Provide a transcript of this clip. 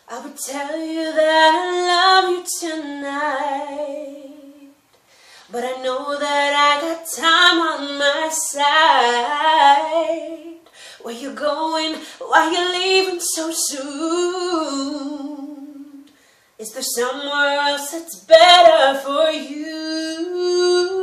I would tell you that I love you tonight, but I know that I got time on my side. Where you going? Why you leaving so soon? Is there somewhere else that's better for you?